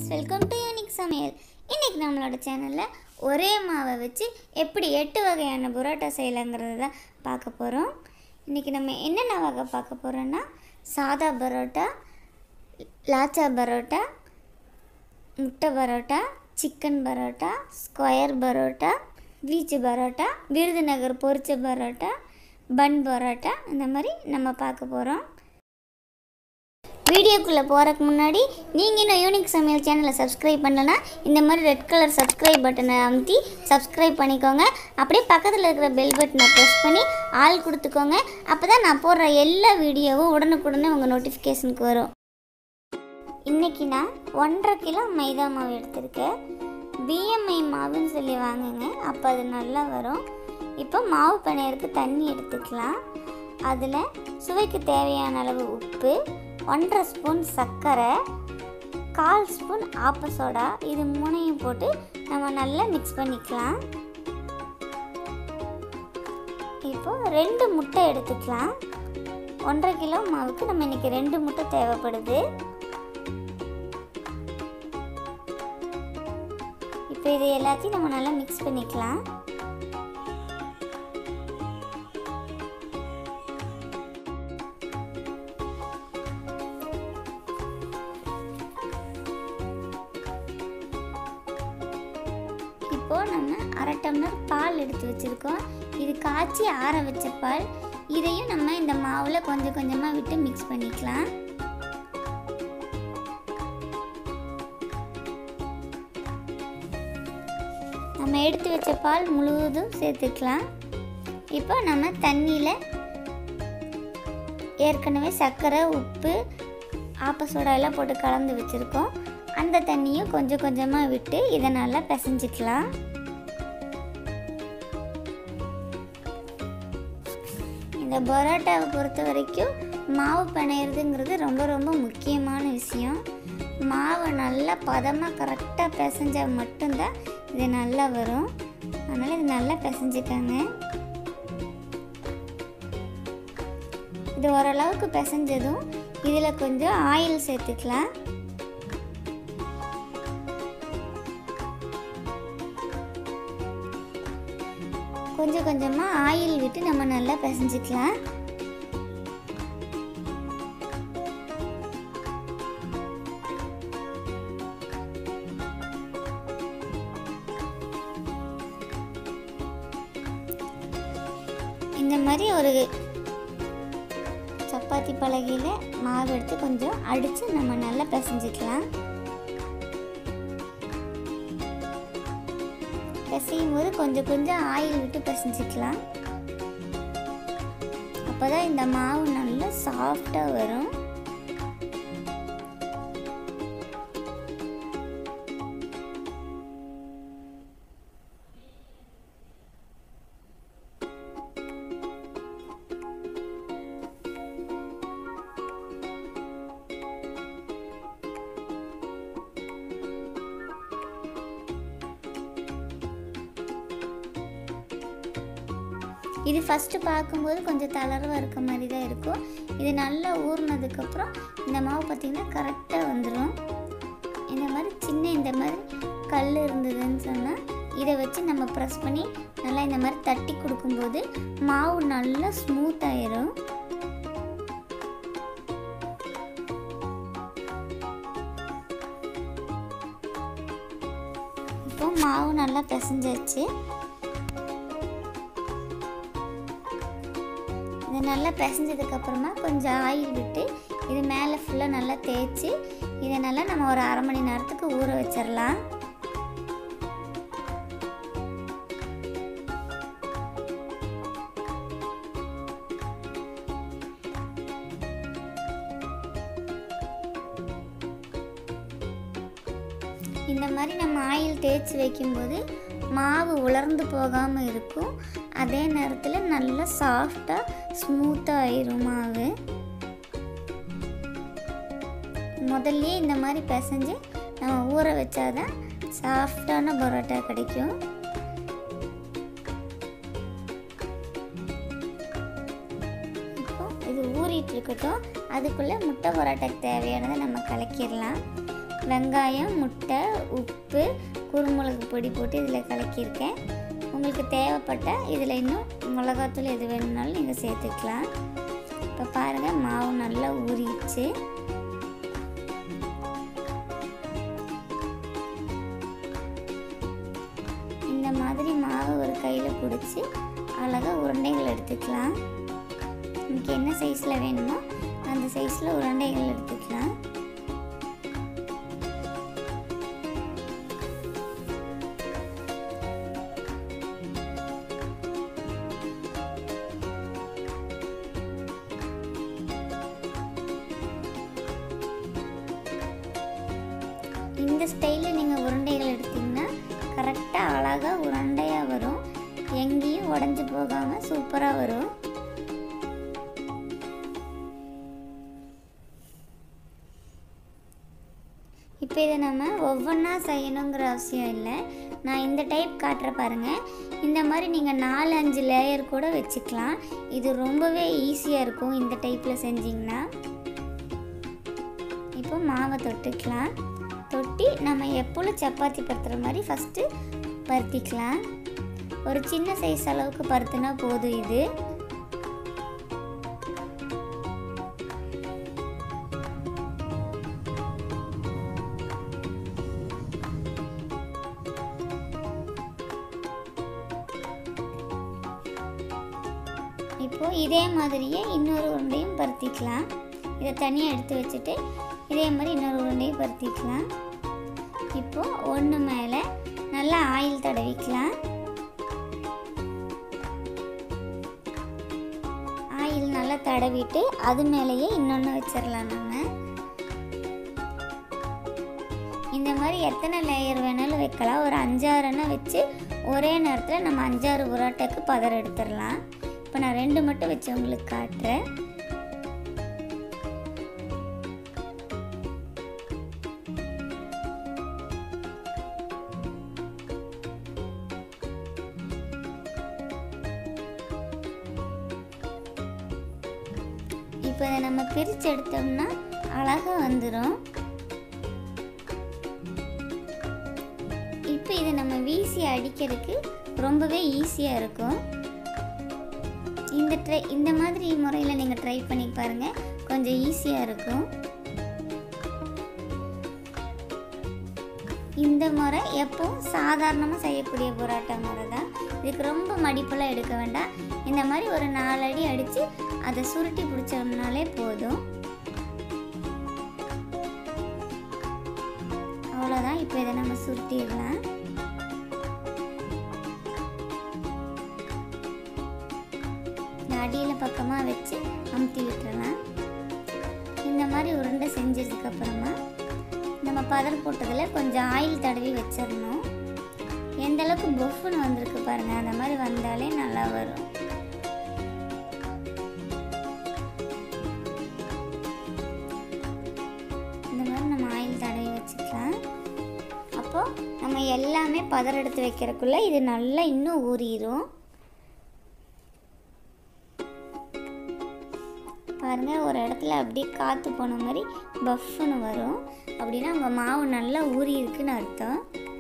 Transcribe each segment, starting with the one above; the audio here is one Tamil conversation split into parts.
வெல்கம் டு யூனிக் சமையல். இன்றைக்கி நம்மளோட சேனலில் ஒரே மாவை வச்சு எப்படி 8 வகையான பரோட்டா செய்யலாங்கிறத தான் பார்க்க போகிறோம். இன்றைக்கி நம்ம என்னென்ன வகை பார்க்க போகிறோன்னா சாதா பரோட்டா, லாச்சா பரோட்டா, முட்டை பரோட்டா, சிக்கன் பரோட்டா, ஸ்கொயர் பரோட்டா, வீச்சு பரோட்டா, விருதுநகர் பொரிச்ச பரோட்டா, பன் பரோட்டா, இந்த மாதிரி நம்ம பார்க்க போகிறோம். வீடியோக்குள்ளே போகிறதுக்கு முன்னாடி நீங்கள் இன்னும் யூனிக் சமையல் சேனலை சப்ஸ்கிரைப் பண்ணலன்னா இந்த மாதிரி ரெட் கலர் சப்ஸ்கிரைப் பட்டனை அமுத்தி சப்ஸ்கிரைப் பண்ணிக்கோங்க. அப்படியே பக்கத்தில் இருக்கிற பெல் பட்டனை ப்ரெஸ் பண்ணி ஆல் கொடுத்துக்கோங்க. அப்போ தான் நான் போடுற எல்லா வீடியோவும் உடனுக்குடனே உங்கள் நோட்டிஃபிகேஷனுக்கு வரும். இன்றைக்கி நான் 1.5 கிலோ மைதா மாவு எடுத்திருக்கேன். பிஎம்ஐ மாவுன்னு சொல்லி வாங்குங்க, அப்போ அது நல்லா வரும். இப்போ மாவு பிணையறதுக்கு தண்ணி எடுத்துக்கலாம். அதில் சுவைக்கு தேவையான அளவு உப்பு, 1.5 ஸ்பூன் சர்க்கரை, 1/4 ஸ்பூன் ஆப்ப சோடா, இது மூணையும் போட்டு நம்ம நல்லா மிக்ஸ் பண்ணிக்கலாம். இப்போ 2 முட்டை எடுத்துக்கலாம். 1.5 கிலோ மாவுக்கு நம்ம இன்றைக்கி 2 முட்டை தேவைப்படுது. இப்போ இது எல்லாத்தையும் நம்ம நல்லா மிக்ஸ் பண்ணிக்கலாம். இப்போது நம்ம 1/2 டம்ளர் பால் எடுத்து வச்சுருக்கோம். இது காய்ச்சி ஆற வச்ச பால். இதையும் நம்ம இந்த மாவில் கொஞ்சம் கொஞ்சமாக விட்டு மிக்ஸ் பண்ணிக்கலாம். நம்ம எடுத்து வச்ச பால் முழுவதும் சேர்த்துக்கலாம். இப்போ நம்ம தண்ணியில் ஏற்கனவே சர்க்கரை, உப்பு, ஆப்ப சோடா எல்லாம் போட்டு கலந்து வச்சுருக்கோம். அந்த தண்ணியும் கொஞ்சம் கொஞ்சமாக விட்டு இதை நல்லா பிசைஞ்சிக்கலாம். இந்த பரோட்டாவை பொறுத்த வரைக்கும் மாவு பிணையிறதுங்கிறது ரொம்ப ரொம்ப முக்கியமான விஷயம். மாவை நல்லா பதமாக கரெக்டாக பிசைஞ்சால் மட்டும்தான் இது நல்லா வரும். அதனால் இது நல்லா பிசைஞ்சிக்கோங்க. இது ஓரளவுக்கு பிசைஞ்சதும் இதில் கொஞ்சம் ஆயில் சேர்த்துக்கலாம். கொஞ்சம் கொஞ்சமாக ஆயில் விட்டு நம்ம நல்லா பிசைஞ்சிக்கலாம். இந்த மாதிரி ஒரு சப்பாத்தி பலகையில் மாவு எடுத்து கொஞ்சம் அடித்து நம்ம நல்லா பிசைஞ்சிக்கலாம். பிசையும் போது கொஞ்சம் கொஞ்சம் ஆயில் விட்டு பிசைஞ்சிக்கலாம். அப்போ தான் இந்த மாவு நல்லா சாஃப்டாக வரும். இது ஃபஸ்ட்டு பார்க்கும்போது கொஞ்சம் தளர்வாக இருக்க மாதிரி தான் இருக்கும். இது நல்லா ஊறினதுக்கப்புறம் இந்த மாவு பார்த்திங்கன்னா கரெக்டாக வந்துடும். இந்த மாதிரி கல் இருந்ததுன்னு சொன்னால் இதை வச்சு நம்ம ப்ரெஸ் பண்ணி நல்லா இந்த மாதிரி தட்டி கொடுக்கும்போது மாவு நல்லா ஸ்மூத் ஆயிரும். இப்போ மாவு நல்லா பிசைஞ்சாச்சு. இது நல்லா பிசைஞ்சதுக்கப்புறமா கொஞ்சம் ஆயில் விட்டு இது மேலே ஃபுல்லாக நல்லா தேய்ச்சி இதை நல்லா நம்ம ஒரு 1/2 மணி நேரத்துக்கு ஊற வச்சிடலாம். இந்த மாதிரி நம்ம ஆயில் தேய்ச்சி வைக்கும்போது மாவு உலர்ந்து போகாமல் இருக்கும். அதே நேரத்தில் நல்லா சாஃப்டாக ஸ்மூத்தாக ஆயிரும் மாவு. முதல்ல இந்த மாதிரி பிசைஞ்சு நம்ம ஊற வச்சாதான் சாஃப்டான பரோட்டா கிடைக்கும். இப்போ இது ஊறிட்டு இருக்கட்டும். அதுக்குள்ளே முட்டை பரோட்டாக்கு தேவையானதை நம்ம கலக்கிடலாம். வெங்காயம், முட்டை, உப்பு, குருமிளகு பொடி போட்டு இதில் கலக்கியிருக்கேன். உங்களுக்கு தேவைப்பட்டால் இதில் இன்னும் மிளகாத்தூள் எது வேணும்னாலும் நீங்கள் சேர்த்துக்கலாம். இப்போ பாருங்கள், மாவு நல்லா ஊறிடுச்சு. இந்த மாதிரி மாவு ஒரு கையில் பிடிச்சி அழகாக உருண்டைகள் எடுத்துக்கலாம். நமக்கு என்ன சைஸில் வேணுமோ அந்த சைஸில் உருண்டைகள் எடுத்துக்கலாம். இந்த ஸ்டைலில் நீங்கள் உருண்டைகள் எடுத்திங்கன்னா கரெக்டாக அழகாக உருண்டையாக வரும். எங்கேயும் உடஞ்சி போகாமல் சூப்பராக வரும். இப்போ இதை நம்ம ஒவ்வொன்றா செய்யணுங்கிற அவசியம் இல்லை. நான் இந்த டைப் காட்டுற பாருங்கள். இந்த மாதிரி நீங்கள் 4-5 லேயர் கூட வச்சுக்கலாம். இது ரொம்பவே ஈஸியாக இருக்கும் இந்த டைப்பில் செஞ்சிங்கன்னா. இப்போ மாவை தொட்டுக்கலாம். தொட்டி நம்ம எப்பொழுதும் சப்பாத்தி பருத்துற மாதிரி ஃபஸ்ட்டு பருத்திக்கலாம். ஒரு சின்ன சைஸ் அளவுக்கு பருத்துனா போதும். இது இப்போது இதே மாதிரியே இன்னொரு உருண்டையும் பருத்திக்கலாம். இதை தனியாக எடுத்து வச்சுட்டு இதே மாதிரி இன்னொரு உருண்டையும் பருத்திக்கலாம். இப்போது ஒன்று மேலே நல்லா ஆயில் தடவிக்கலாம். ஆயில் நல்லா தடவிட்டு அது மேலேயே இன்னொன்று வச்சிடலாம். நம்ம இந்த மாதிரி எத்தனை லேயர் வேணாலும் வைக்கலாம். ஒரு 5-6 வச்சு ஒரே நேரத்தில் நம்ம 5-6 புரோட்டாக்கு பதர் எடுத்துடலாம். இப்போ நான் 2 மட்டும் வச்சு உங்களுக்கு காட்டுறேன். இப்போ இதை நம்ம பிரித்து எடுத்தோம்னா அழகாக வந்துடும். இப்போ இதை நம்ம வீசி அடிக்கிறதுக்கு ரொம்பவே ஈஸியாக இருக்கும். இந்த மாதிரி முறையில் நீங்கள் ட்ரை பண்ணி பாருங்கள், கொஞ்சம் ஈஸியாக இருக்கும். இந்த முறை எப்பவும் சாதாரணமாக செய்யக்கூடிய பரோட்டா முறை தான். இதுக்கு ரொம்ப மடிப்பெல்லாம் எடுக்க வேண்டாம். இந்த மாதிரி ஒரு 4 அடி அடித்து அதை சுருட்டி பிடிச்சோம்னாலே போதும். அவ்வளோதான். இப்போ இதை நம்ம சுருட்டிடலாம். அடியில் பக்கமாக வச்சு அமுத்தி விட்டுறலாம். இந்த மாதிரி உருண்டை செஞ்சதுக்கப்புறமா நம்ம பதர் போட்டதில் கொஞ்சம் ஆயில் தடவி வச்சிடணும். எந்த அளவுக்கு பொஃப்னு வந்திருக்கு பாருங்கள், அந்த மாதிரி வந்தாலே நல்லா வரும். இந்த மாதிரி நம்ம ஆயில் தடவி வச்சுக்கலாம். அப்போது நம்ம எல்லாமே பதர் எடுத்து வைக்கிறதுக்குள்ளே இது நல்லா இன்னும் ஊறிடும். பாருங்கள், ஒரு இடத்துல அப்படியே காற்று போன மாதிரி பஃப்னு வரும். அப்படின்னா உங்கள் மாவு நல்லா ஊறி இருக்குன்னு அர்த்தம்.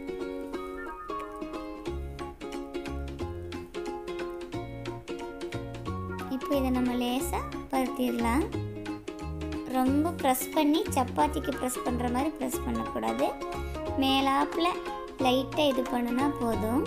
இப்போ இதை நம்ம லேசாக பருத்திடலாம். ரொம்ப ப்ரெஸ் பண்ணி சப்பாத்திக்கு ப்ரெஸ் பண்ணுற மாதிரி ப்ரெஸ் பண்ணக்கூடாது. மேலாப்பில் லைட்டாக இது பண்ணுனா போதும்.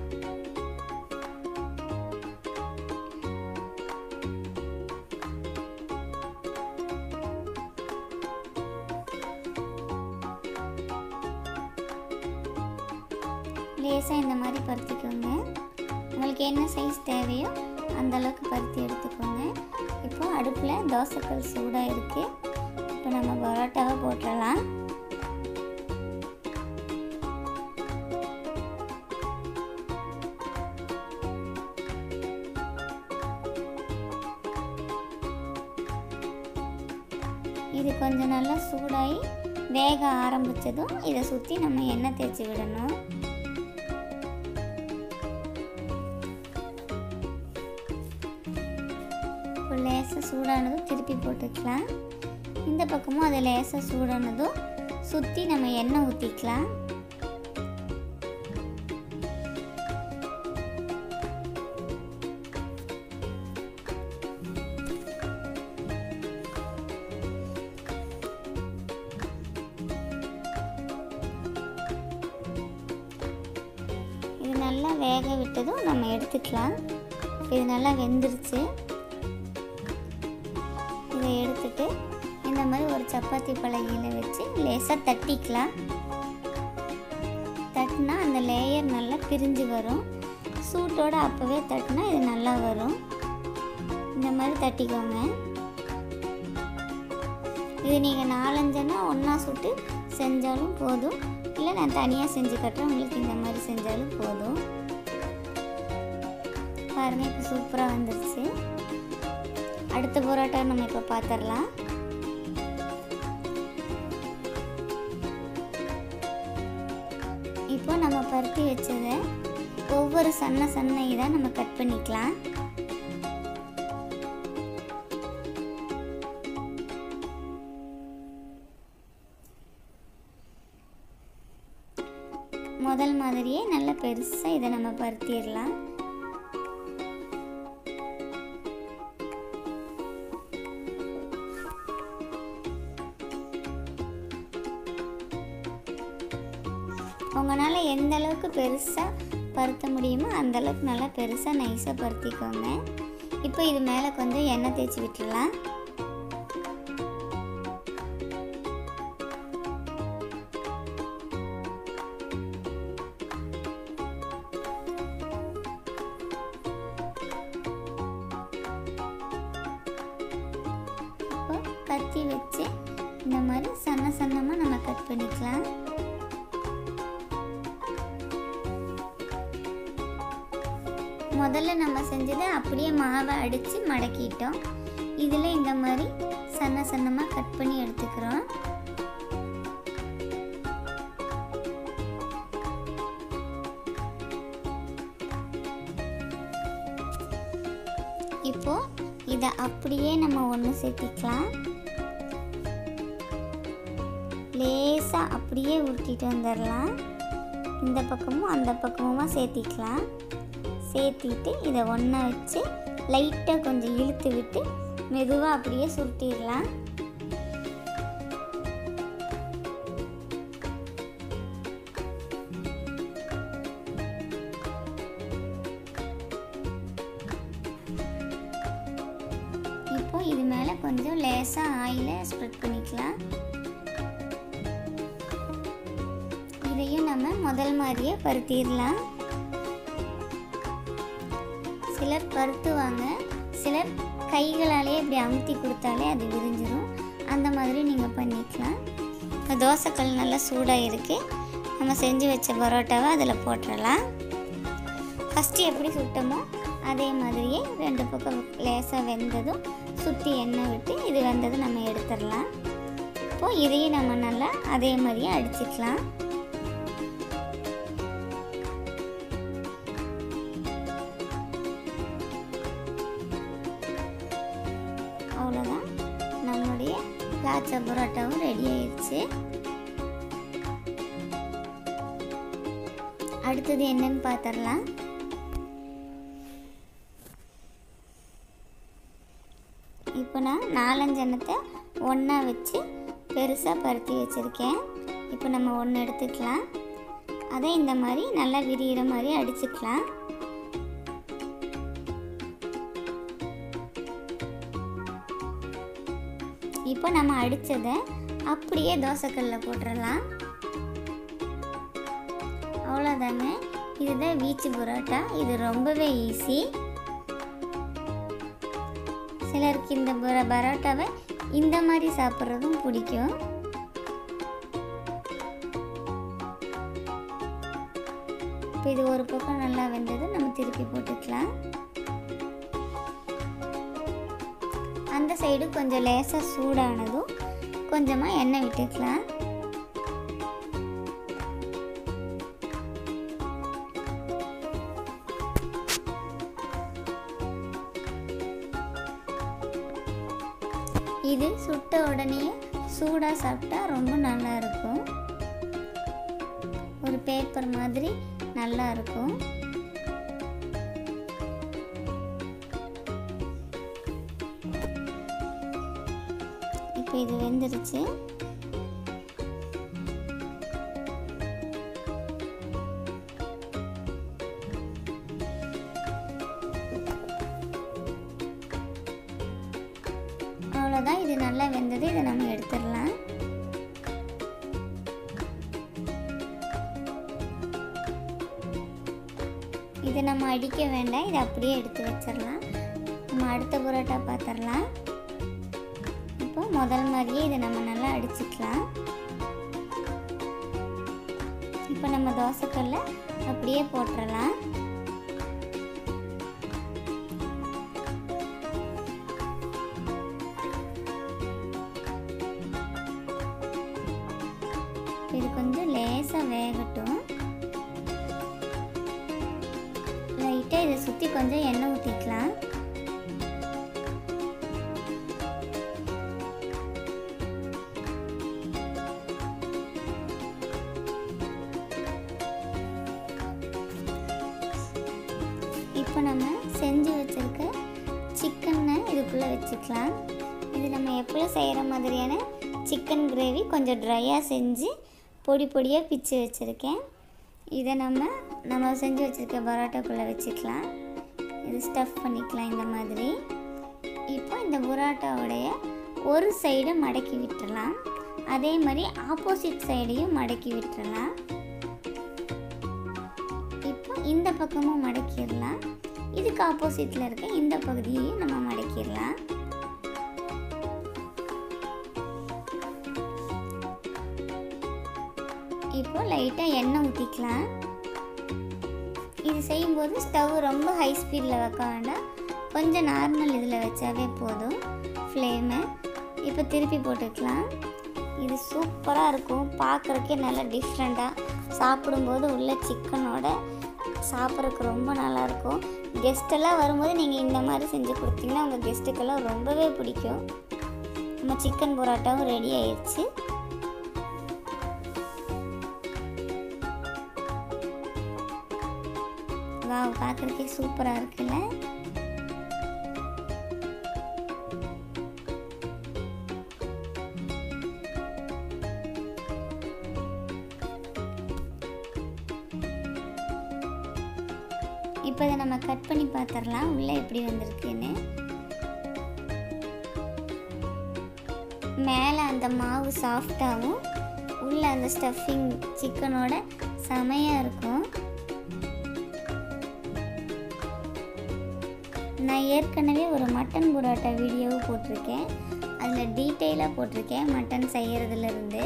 லேசாக இந்த மாதிரி பருத்திக்கோங்க. உங்களுக்கு என்ன சைஸ் தேவையோ அந்த அளவுக்கு பருத்தி எடுத்துக்கோங்க. இப்போது அடுப்பில் தோசைக்கல் சூடாக இருக்குது. இப்போ நம்ம பரோட்டாவை போட்டுடலாம். இது கொஞ்சம் நல்லா சூடாகி வேக ஆரம்பித்ததும் இதை சுற்றி நம்ம எண்ணெய் தேய்ச்சி விடணும். இப்போ லேசாக சூடானதும் திருப்பி போட்டுக்கலாம். இந்த பக்கமும் அதை லேசாக சூடானதும் சுற்றி நம்ம எண்ணெய் ஊற்றிக்கலாம். இது நல்லா வேக விட்டதும் நம்ம எடுத்துக்கலாம். இது நல்லா வெந்துருச்சு. இதை எடுத்துட்டு இந்த மாதிரி ஒரு சப்பாத்தி பலகையில் வச்சு லேசாக தட்டிக்கலாம். தட்டினா அந்த லேயர் நல்லா பிரிஞ்சு வரும். சூட்டோடு அப்போவே தட்டினா இது நல்லா வரும். இந்த மாதிரி தட்டிக்கோங்க. இது நீங்கள் 4-5 ஒன்றா சுட்டு செஞ்சாலும் போதும், இல்லை நான் தனியாக செஞ்சு கட்டுறேன், உங்களுக்கு இந்த மாதிரி செஞ்சாலும் போதும். பாருங்கள், இப்போ சூப்பராக வந்துருச்சு. அடுத்த பரோட்டா நம்ம இப்போ பார்த்துடலாம். இப்போ நம்ம பருத்தி வச்சதை ஒவ்வொரு சன்ன இதாக நம்ம கட் பண்ணிக்கலாம். முதல் மாதிரியே நல்ல பெருசாக இதை நம்ம பருத்திடலாம். உங்களால் எந்த அளவுக்கு பெருசாக பருத்த முடியுமோ அந்த அளவுக்கு நல்லா பெருசாக நைஸாக பருத்திக்கோங்க. இப்போ இது மேலே கொஞ்சம் எண்ணெய் தேய்ச்சி விட்டுடலாம். இப்போ கத்தி வச்சு இந்த மாதிரி சன்னமாக நம்ம கட் பண்ணிக்கலாம். முதல்ல நம்ம செஞ்சதை அப்படியே மாவை அடித்து மடக்கிட்டோம். இதில் இந்த மாதிரி சன்னமாக கட் பண்ணி எடுத்துக்கிறோம். இப்போ இதை அப்படியே நம்ம ஒன்று சேர்த்திக்கலாம். லேசாக அப்படியே உருட்டிட்டு வந்துடலாம். இந்த பக்கமும் அந்த பக்கமுமா சேர்த்திக்கலாம். சேர்த்திட்டு இதை ஒன்றா வச்சு லைட்டாக கொஞ்சம் இழுத்து விட்டு மெதுவாக அப்படியே சுருட்டிடலாம். இப்போ இது மேலே கொஞ்சம் லேசாக ஆயிலை ஸ்ப்ரெட் பண்ணிக்கலாம். இதையும் நம்ம முதல் மாதிரியே பருத்திடலாம். சிலர் பருத்துவாங்க, சிலர் கைகளாலே இப்படி அமுத்தி கொடுத்தாலே அது விரிஞ்சிடும். அந்த மாதிரி நீங்கள் பண்ணிக்கலாம். தோசைக்கல் நல்லா சூடாக இருக்குது. நம்ம செஞ்சு வச்ச பரோட்டாவை அதில் போட்டுடலாம். ஃபஸ்ட்டு எப்படி சுட்டோமோ அதே மாதிரியே 2 பக்கம் லேசாக வெந்ததும் சுற்றி எண்ணெய் விட்டு இது வெந்ததும் நம்ம எடுத்துடலாம். இப்போது இதையும் நம்ம நல்லா அதே மாதிரியே அடிச்சுக்கலாம். அவ்வளோதான், நம்மளுடைய லாச்சா பரோட்டாவும் ரெடி ஆயிடுச்சு. அடுத்தது என்னன்னு பார்த்துடலாம். இப்போ நான் 4-5 எண்ணத்தை ஒன்றா வச்சு பெருசாக பருத்தி வச்சுருக்கேன். இப்போ நம்ம ஒன்று எடுத்துக்கலாம். அதை இந்த மாதிரி நல்லா விரிகிற மாதிரி அடிச்சுக்கலாம். இப்போ நம்ம அடித்ததை அப்படியே தோசைக்கல்லில் போட்டுடலாம். அவ்வளோதாங்க, இதுதான் வீச்சு பரோட்டா. இது ரொம்பவே ஈஸி. சிலருக்கு இந்த பரோட்டாவை இந்த மாதிரி சாப்பிட்றதும் பிடிக்கும். இப்போ இது ஒரு பக்கம் நல்லா வெந்தது, நம்ம திருப்பி போட்டுக்கலாம். அந்த சைடு கொஞ்சம் லேசாக சூடானதும் கொஞ்சமாக எண்ணெய் விட்டுக்கலாம். இது சுட்ட உடனே சூடாக சாப்பிட்டா ரொம்ப நல்லா இருக்கும். ஒரு பேப்பர் மாதிரி நல்லா இருக்கும். இப்போ இது வெந்துருச்சு. அவ்வளோதான், இது நல்லா வெந்தது. இதை நம்ம எடுத்துடலாம். இதை நம்ம அடிக்க வேண்டாம், இதை அப்படியே எடுத்து வச்சிடலாம். நம்ம அடுத்த பரோட்டா பார்த்துடலாம். இப்போ முதல் மாதிரியே இதை நம்ம நல்லா அடிச்சுக்கலாம். இப்போ நம்ம தோசைக்கல்ல அப்படியே போட்டுடலாம். இது கொஞ்சம் லேசாக வேகட்டும். லைட்டாக இதை சுற்றி கொஞ்சம் எண்ணெய் ஊற்றிக்கலாம். இப்போ நம்ம செஞ்சு வச்சுருக்க சிக்கனை இதுக்குள்ளே வச்சுக்கலாம். இது நம்ம எப்போயும் செய்கிற மாதிரியான சிக்கன் கிரேவி கொஞ்சம் ட்ரையாக செஞ்சு பொடி பொடியாக பிச்சு வச்சுருக்கேன். இதை நம்ம செஞ்சு வச்சுருக்க பரோட்டாக்குள்ளே வச்சுக்கலாம். இது ஸ்டஃப் பண்ணிக்கலாம் இந்த மாதிரி. இப்போ இந்த பரோட்டாவுடைய ஒரு சைடை மடக்கி விட்டுடலாம். அதே மாதிரி ஆப்போசிட் சைடையும் மடக்கி விட்டுடலாம். இப்போ இந்த பக்கமும் மடக்கிடலாம். இதுக்கு ஆப்போசிட்டில் இருக்க இந்த பகுதியையும் நம்ம மடக்கிடலாம். இப்போ லைட்டாக எண்ணெய் ஊற்றிக்கலாம். இது செய்யும்போது ஸ்டவ் ரொம்ப ஹை ஸ்பீடில் வைக்க வேண்டாம், கொஞ்சம் நார்மல் இதில் வச்சாவே போதும் ஃப்ளேமு. இப்போ திருப்பி போட்டுக்கலாம். இது சூப்பராக இருக்கும், பார்க்குறக்கே நல்லா டிஃப்ரெண்ட்டாக. சாப்பிடும்போது உள்ள சிக்கனோட சாப்பிட்றதுக்கு ரொம்ப நல்லாயிருக்கும். கெஸ்ட்டெல்லாம் வரும்போது நீங்கள் இந்த மாதிரி செஞ்சு கொடுத்தீங்கன்னா உங்கள் கெஸ்ட்டுக்கெல்லாம் ரொம்பவே பிடிக்கும். நம்ம சிக்கன் பரோட்டாவும் ரெடி ஆயிடுச்சு. வாவ், பார்க்குறதுக்கே சூப்பராக இருக்குல்ல. இப்போ இதை நம்ம கட் பண்ணி பார்த்துடலாம் உள்ளே எப்படி வந்திருக்குன்னு. மேலே அந்த மாவு சாஃப்டாகவும் உள்ளே அந்த ஸ்டஃபிங் சிக்கனோட செமையாக இருக்கும். நான் ஏற்கனவே ஒரு மட்டன் பரோட்டா வீடியோவும் போட்டிருக்கேன். அதில் டீட்டெயிலாக போட்டிருக்கேன் மட்டன் செய்கிறதுலேருந்து.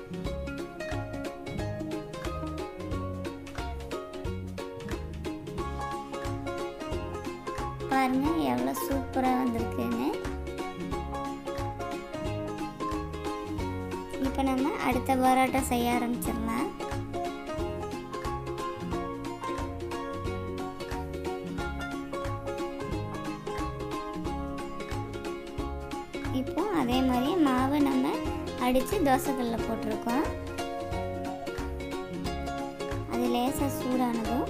பாருங்கள் எவ்வளோ சூப்பராக வந்திருக்குன்னு. இப்போ நம்ம அடுத்த பரோட்டா செய்ய ஆரம்பிச்சிடலாம். இப்போ அதே மாதிரி மாவை நம்ம அடித்து தோசைக்கல்ல போட்டிருக்கோம். அது லேசாக சூடானதும்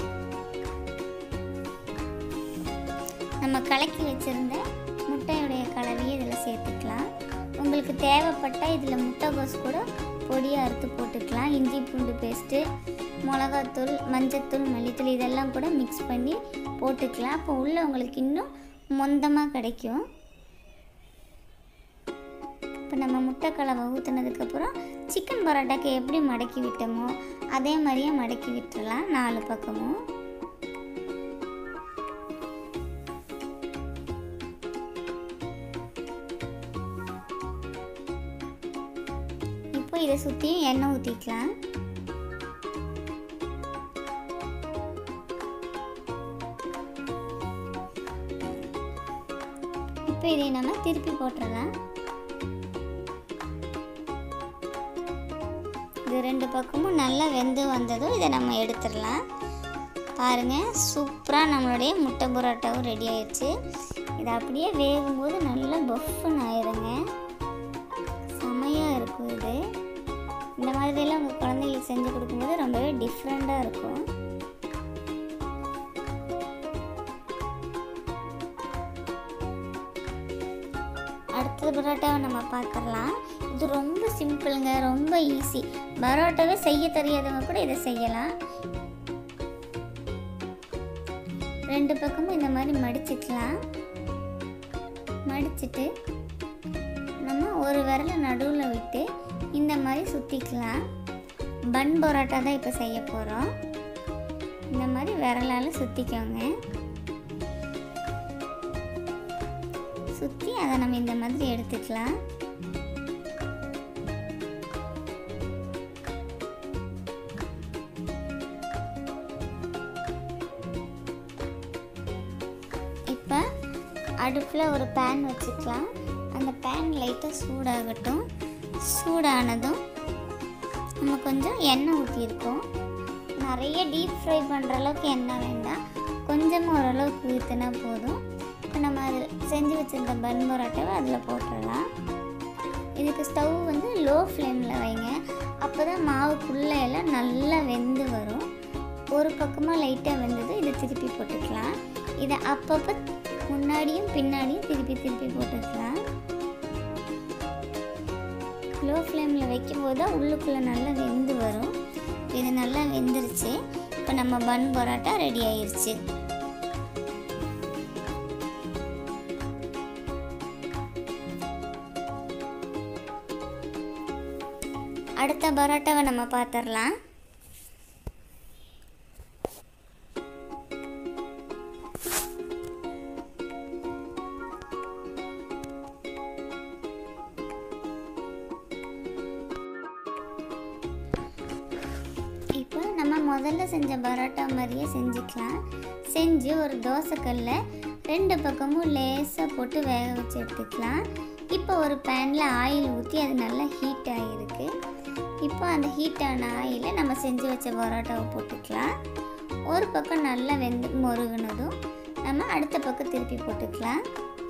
நம்ம கலக்கி வச்சுருந்த முட்டையுடைய கலவையை இதில் சேர்த்துக்கலாம். உங்களுக்கு தேவைப்பட்டால் இதில் முட்டைகோஸ் கூட பொடியாக அறுத்து போட்டுக்கலாம். இஞ்சி பூண்டு பேஸ்ட்டு, மிளகாத்தூள், மஞ்சத்தூள், மல்லித்தூள் இதெல்லாம் கூட மிக்ஸ் பண்ணி போட்டுக்கலாம். அப்போ உள்ளே உங்களுக்கு இன்னும் மொந்தமாக கிடைக்கும். இப்போ நம்ம முட்டை கலவை ஊற்றுனதுக்கப்புறம் சிக்கன் பரோட்டாக்கு எப்படி மடக்கி விட்டோமோ அதே மாதிரியே மடக்கி விட்டுறலாம் 4 பக்கமும். இப்போ இதை சுற்றியும் எண்ணெய் ஊற்றிக்கலாம். இப்போ இதை நம்ம திருப்பி போட்டுடலாம். இது 2 பக்கமும் நல்லா வெந்து வந்ததும் இதை நம்ம எடுத்துடலாம். பாருங்கள், சூப்பராக நம்மளுடைய முட்டை பரோட்டாவும் ரெடி ஆயிடுச்சு. இதை அப்படியே வேகும்போது நல்லா பஃப்னு ஆயிருங்க, செமையாக செஞ்சு கொடுக்கும்போது ரொம்பவே டிஃப்ரெண்ட்டாக இருக்கும். அடுத்தது பரோட்டாவை நம்ம பார்த்துடலாம். இது ரொம்ப சிம்பிளுங்க, ரொம்ப ஈஸி. பரோட்டாவே செய்ய தெரியாதவங்க கூட இதை செய்யலாம். 2 பக்கமும் இந்த மாதிரி மடிச்சுக்கலாம். மடிச்சுட்டு நம்ம ஒரு விரலை நடுவில் விட்டு இந்த மாதிரி சுற்றிக்கலாம். பன் பரோட்டா தான் இப்போ செய்ய போகிறோம். இந்த மாதிரி விரலால் சுற்றிக்கோங்க. சுற்றி அதை நம்ம இந்த மாதிரி எடுத்துக்கலாம். இப்போ அடுப்பில் ஒரு பேன் வச்சுக்கலாம். அந்த பேன் லைட்டாக சூடாகட்டும். சூடானதும் நம்ம கொஞ்சம் எண்ணெய் ஊற்றிருக்கோம். நிறைய டீப் ஃப்ரை பண்ணுற அளவுக்கு எண்ணெய் வேண்டாம், கொஞ்சமாக ஓரளவுக்கு ஊற்றினா போதும். இப்போ நம்ம அதில் செஞ்சு வச்சுருந்த பன் பரோட்டாவை அதில் போட்டுடலாம். இதுக்கு ஸ்டவ் வந்து லோ ஃப்ளேமில் வைங்க. அப்போ தான் மாவுக்குள்ளே எல்லாம் நல்லா வெந்து வரும். ஒரு பக்கமாக லைட்டாக வெந்தது இதை திருப்பி போட்டுக்கலாம். இதை அப்பப்போ முன்னாடியும் பின்னாடியும் திருப்பி போட்டுக்கலாம். லோ ஃப்ளேமில் வைக்கும்போது தான் உள்ளுக்குள்ளே நல்லா வெந்து வரும். இது நல்லா வெந்துருச்சு. இப்போ நம்ம பன் பரோட்டா ரெடி ஆயிடுச்சு. அடுத்த பரோட்டாவை நம்ம பார்த்துடலாம். இப்போ நம்ம முதல்ல செஞ்ச பரோட்டா மாதிரியே செஞ்சுக்கலாம். செஞ்சு ஒரு தோசைக்கல்லில் 2 பக்கமும் லேசாக போட்டு வேக வச்சு எடுத்துக்கலாம். இப்போ ஒரு பேனில் ஆயில் ஊற்றி அது நல்லா ஹீட் ஆகிருக்கு. இப்போ அந்த ஹீட்டான ஆயிலை நம்ம செஞ்சு வச்ச பரோட்டாவை போட்டுக்கலாம். ஒரு பக்கம் நல்லா வெந்து மொருகுனதும் நம்ம அடுத்த பக்கம் திருப்பி போட்டுக்கலாம்.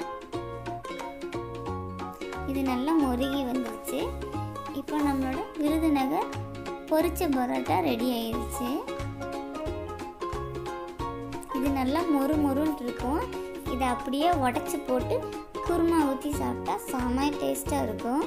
இது நல்லா மொருகி வந்துருச்சு. இப்போ நம்மளோட விருதுநகர் பொரிச்ச பரோட்டா ரெடி ஆயிடுச்சு. இது நல்லா மொறுன்னு இருக்கும். இதை அப்படியே உடச்சி போட்டு குருமா ஊற்றி சாப்பிட்டா செம டேஸ்ட்டாக இருக்கும்.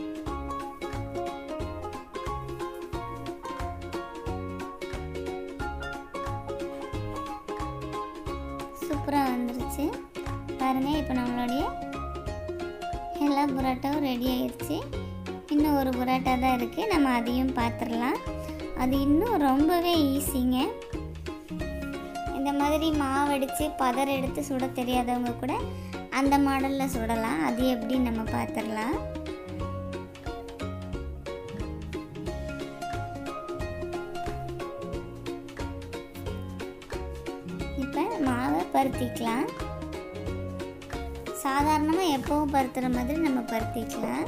சூப்பராக வந்துருச்சு பாருங்கள். இப்போ நம்மளுடைய எல்லா பரோட்டாவும் ரெடி ஆயிடுச்சு. இன்னும் ஒரு பரோட்டா தான் இருக்குது, நம்ம அதையும் பார்த்துடலாம். அது இன்னும் ரொம்பவே ஈஸிங்க. இந்த மாதிரி மாவடித்து பதர் எடுத்து சுட தெரியாதவங்க கூட அந்த மாடலில் சுடலாம். அது எப்படி நம்ம பார்த்துடலாம். இப்போ மாவை பருத்திக்கலாம். சாதாரணமாக எப்பவும் பருத்துற மாதிரி நம்ம பருத்திக்கலாம்.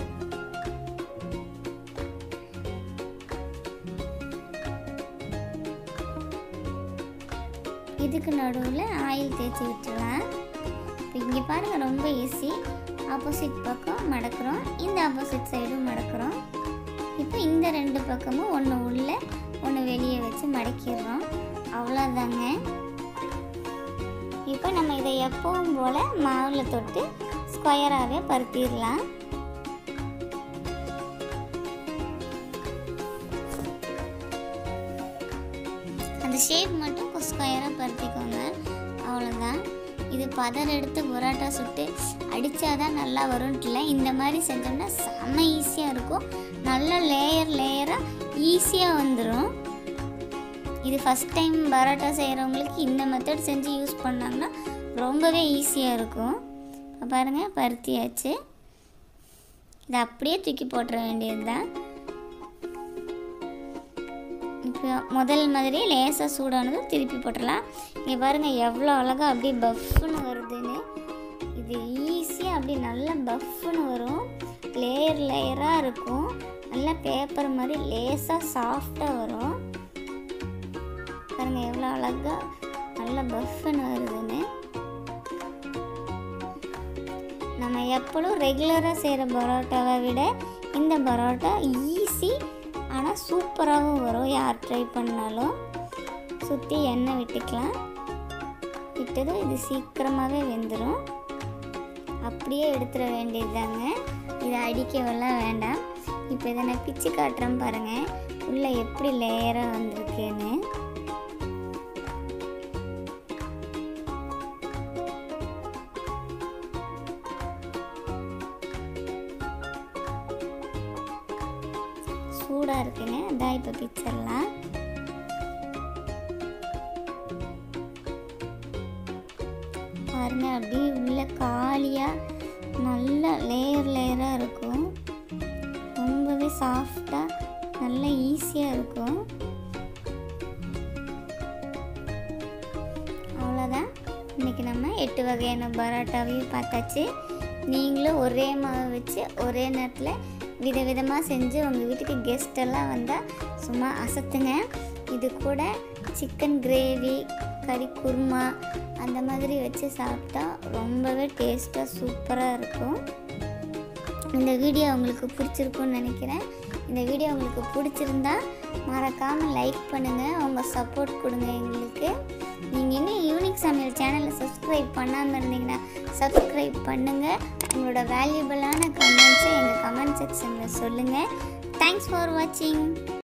இதுக்கு நடுவில் ஆயில் தேய்ச்சி விட்டுடலாம். இப்போ இங்கே பாருங்கள், ரொம்ப ஈஸி. ஆப்போசிட் பக்கம் மடக்கிறோம், இந்த ஆப்போசிட் சைடும் மடக்கிறோம். இப்போ இந்த 2 பக்கமும் ஒன்று உள்ளே ஒன்று வெளியே வச்சு மடக்கிடுறோம். அவ்வளோதாங்க. இப்போ நம்ம இதை எப்பவும் போல் மாவில் தொட்டு ஸ்கொயராகவே பருத்திடலாம். அந்த ஷேப் மட்டும் ஸ்கொயராக பருத்திக்கோங்க, அவ்வளோதான். இது பதர் எடுத்து பரோட்டா சுட்டு அடித்தாதான் நல்லா வரும்ல. இந்த மாதிரி செஞ்சோம்னா செம்ம ஈஸியாக இருக்கும். நல்லா லேயராக ஈஸியாக வந்துடும். இது ஃபஸ்ட் டைம் பரோட்டா செய்கிறவங்களுக்கு இந்த மெத்தட் செஞ்சு யூஸ் பண்ணாங்கன்னா ரொம்பவே ஈஸியாக இருக்கும். பாருங்கள், பருத்தியாச்சு. இதை அப்படியே தூக்கி போட்டுற வேண்டியது தான். இப்போ முதல் மாதிரியே லேசாக சூடானதும் திருப்பி போட்டுடலாம். இங்கே பாருங்கள் எவ்வளோ அழகாக அப்படியே பஃப்னு வருதுன்னு. இது ஈஸியாக அப்படி நல்லா பஃப்னு வரும். லேயராக இருக்கும். நல்லா பேப்பர் மாதிரி லேசாக சாஃப்டாக வரும். பாருங்கள் எவ்வளோ அழகாக நல்லா பஃப்னு வருதுன்னு. நம்ம எப்பளும் ரெகுலராக செய்கிற பரோட்டாவை விட இந்த பரோட்டா ஈஸி. ஆனால் சூப்பராகவும் வரும். யார் ட்ரை பண்ணாலும் சுற்றி எண்ணெய் விட்டுக்கலாம். விட்டதும் இது சீக்கிரமாகவே வெந்துடும். அப்படியே எடுத்துட வேண்டியதுதாங்க. இதை அடிக்கவெல்லாம் வேண்டாம். இப்போ இதை நான் பிச்சு காட்டுறேன் பாருங்கள், உள்ளே எப்படி லேயராக வந்திருக்குன்னு. சூடாக இருக்குங்க. அதான் இப்போ பிச்சிடலாம். பாருங்க, அப்படியே உள்ள காலியாக நல்ல லேயராக இருக்கும். ரொம்பவே சாஃப்டாக நல்ல ஈஸியாக இருக்கும். அவ்வளோதான். இன்றைக்கி நம்ம 8 வகையான பரோட்டாவையும் பார்த்தாச்சு. நீங்களும் ஒரே மாவு வச்சு ஒரே நேரத்தில் விதவிதமாக செஞ்சு உங்கள் வீட்டுக்கு கெஸ்டெல்லாம் வந்தால் சும்மா அசத்துங்க. இது கூட சிக்கன் கிரேவி, கறி குருமா அந்த மாதிரி வச்சு சாப்பிட்டா ரொம்பவே டேஸ்ட்டாக சூப்பராக இருக்கும். இந்த வீடியோ உங்களுக்கு பிடிச்சிருக்குன்னு நினைக்கிறேன். இந்த வீடியோ உங்களுக்கு பிடிச்சிருந்தா மறக்காமல் லைக் பண்ணுங்கள், உங்கள் சப்போர்ட் கொடுங்க எங்களுக்கு. நீங்கள் இன்னும் யூனிக் சமையல் சேனலை சப்ஸ்கிரைப் பண்ணாமல் இருந்தீங்கன்னா சப்ஸ்கிரைப் பண்ணுங்கள். உங்களோட வேல்யூபிளான கமெண்ட்ஸை எங்கள் கமெண்ட் செக்ஷனில் சொல்லுங்கள். தேங்க்ஸ் ஃபார் வாட்சிங்.